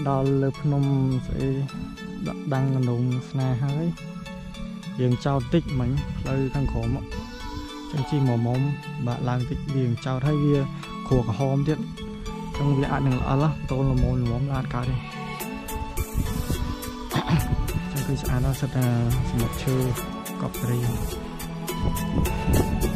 đo lợp nôm sẽ đăng nông sna hơi riêng trao tích mình lời thằng khổ mà chân chi mỏ mông bạn làm tích riêng trao thay vì khổ cả hôm tiết trong việc ăn đừng là lắm tôi là món là cả đi trong khi ăn nó sẽ là một chơi cọp riêng